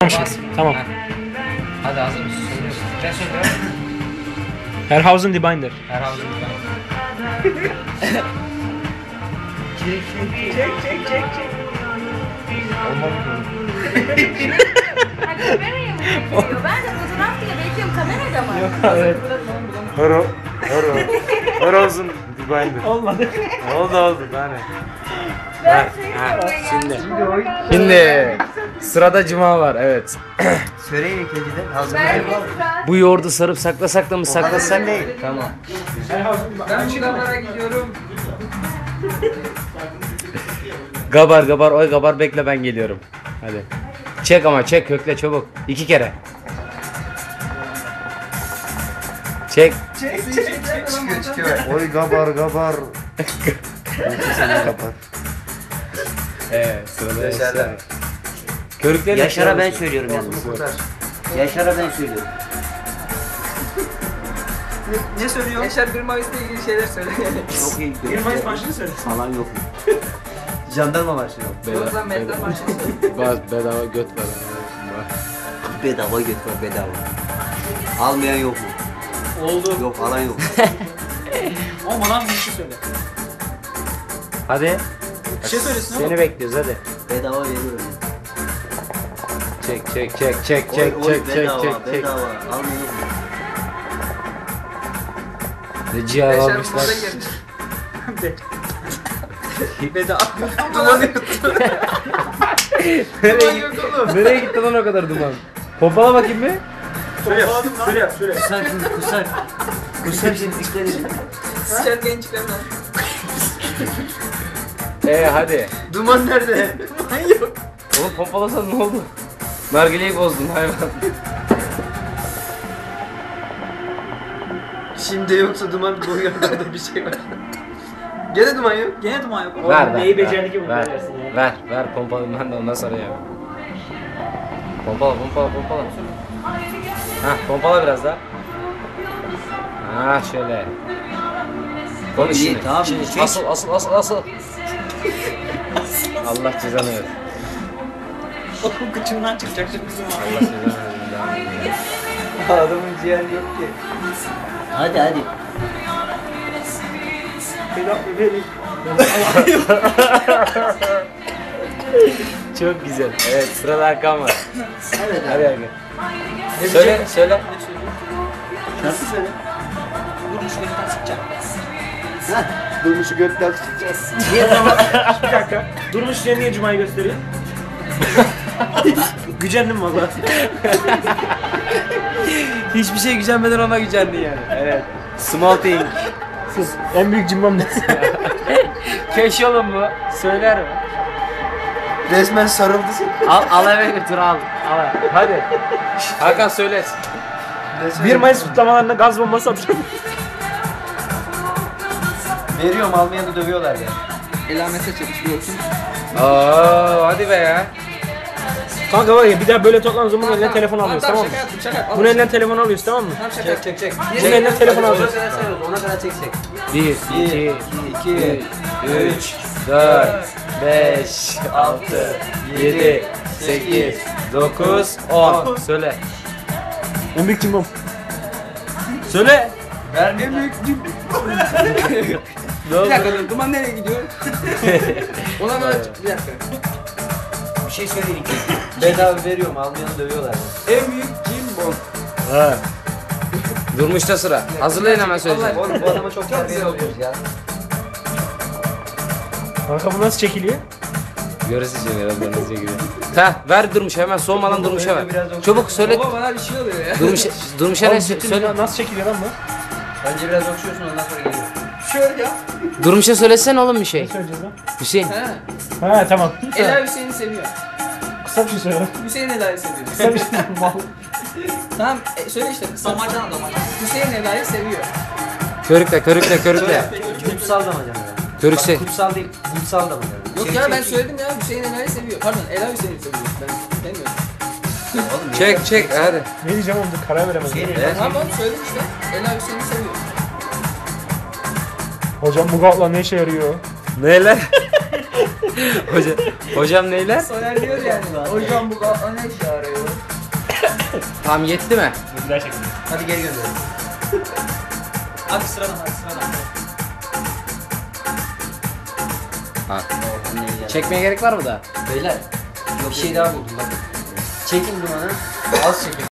başlamışız. Tamam. Hadi hazır mısın? Söylüyorsun. Ben söylüyorum. Herhausen die Binder. Herhalde. Kameraya mı yapıyor? Ben de fotoğraf bile bekliyorum. Kamerada mı? Evet. Herhausen die Binder. Olmadı. Oldu yani. Ben Şimdi sırada cuma var, evet. Söyleyin ikinciden. Ben Bu yoğurdu sarıp saklasak da mı saklasak? değil. Tamam. Ben çıkanlara gidiyorum. Gabar, oy gabar bekle ben geliyorum. Hadi. Çek ama çek kökle çabuk. 2 kere. Çek. Çıkıyor. Oy gabar. Seni gabar. Evet sırada Yaşar'da. Yaşar. Körükleri Yaşar'a ben söylüyorum yalnız. Yaşar'a ben söylüyorum. Ne söylüyor? Yaşar bir Mayıs'la ilgili şeyler söyle. Çok iyi. 1 Mayıs marşını söyle. Falan yok. Jandarma marşı yok. Yok lan Meddan Marşı'nı söyle. Bedava göt var. Bedava götür bedava. Almayan yok mu? Oldu. Yok alan yok. Ama lan bir şey söyle. Hadi. Bir şey söylesin oğlum. Seni bekliyoruz hadi. Bedava veriyorum. Çek. Bedava. Almayan yok mu? Ne ciğer Yaşar almışlar. burada gelmiş. Bedava. Duman yuttu. Duman yok oğlum. Nereye gitti lan o kadar duman? Pompala bakayım bir. Söyle yap. Kusar şimdi kusar. Kusar şimdi dikkat edin. Sıçar gençlerden. Hadi. Duman nerede? Duman yok. Oğlum pompalasan ne oldu? Nargileyi bozdun hayvan. Şimdi yoksa duman boyunda bir şey var. Gene duman yok. Gene duman yok. Ver. Neyi becerdi ki bunu Ver. dersin ya. Ver pompalı ben de ondan sonra ya. Pompala. Hah pompala biraz daha. Şöyle. Konuş İyi, şimdi. tamam, Şimdi çek. asıl. Allah cezanı versin. Okul kıçımdan çıkacak şimdi bizim Allah cezanı versin. Devam edelim. Adamın ciğer yok ki. Hadi. Çok güzel. Evet sırada Hakan var. Evet Hadi Hakan. Söyle. Şarkı söyle. Durmuş gökten sıkacak. Durmuşu götten tutacağız. Bir dakika. Durmuş size niye Cuma'yı gösteriyor? Gücendim valla. Hiçbir şey gücenmeden ona gücendin yani. Evet. Small thing. Sus. En büyük cimbom ne? Keş yolun bu. Söyler mi? Resmen sarıldı. Al eve götür al. Hadi. Hakan söyle. 1 Mayıs kutlamalarında gaz bombası atacağım. Veriyorum almayanı dövüyorlar ya. Elamete çalışıyorsun. Hadi be ya. Kanka var ya bir daha böyle toplanırız bunun elinden telefon alıyoruz tamam mı? Şaka yaptım. Bunun elinden telefon alıyoruz tamam mı? Tamam şaka yaptım. Çek. Bunun elinden telefon alıyoruz. Ona kadar çeksek. 1, 2, 2, 3, 4, 5, 6, 7, 8, 9, 10. Söyle. En büyük cimbom. Söyle. Verme büyük. Ne oldu? Bir dakika dur. Duman nereye gidiyor? Ona böyle bir dakika. Bir şey söyleyeyim ki. Bedava veriyorum almayanı dövüyorlar ya. En büyük cimbom. Ha. Durmuşta sıra. Hazırlayın hemen söyleyeceğim. Oğlum bu adama çok terbiyeli oluyoruz ya. Kanka bu nasıl çekiliyor? Görürsün herhalde nasıl gidiyor. Ver Durmuş hemen soğumadan Durmuş'a ver. Çabuk söyle. Baba bana bir şey oluyor ya. Durmuş'a ne söyle. Nasıl çekiliyor lan bu? Bence biraz okşuyorsun ondan sonra geliyor. Şöyle ya. Durmuş'a söylesene oğlum bir şey. Ne söyleyeceğiz lan? Hüseyin. He. Ha tamam. Ela Hüseyin'i seviyor. Kısa bir şey söyle. Hüseyin Ela'yı seviyor. Kısa bir şey mal. Tamam söyle işte kısa. Damacan. Hüseyin Ela'yı seviyor. Körükle. Kutsal damacana ya. Körükse. Kutsal değil, kutsal damacana. Yok ya ben söyledim ya Hüseyin Ela'yı seviyor. Pardon Ela Hüseyin'i seviyor. Ben demiyorum. Çek hadi. Ne diyeceğim oğlum dur karar veremedim. Tamam söyledim işte. Ela Hüseyin'i seviyor. Hocam bu gazla ne işe yarıyor? Neler? Hocam neyler? Soner diyor yani. Hocam bu kafa ne işe yarıyor? Tam yetti mi? Bir daha çekin. Hadi geri gönder. Hadi sıradan hadi sıradan. Ha. Çekmeye gerek var mı da? Beyler bir şey daha buldum bak. Çekin dumanı. Az çekin.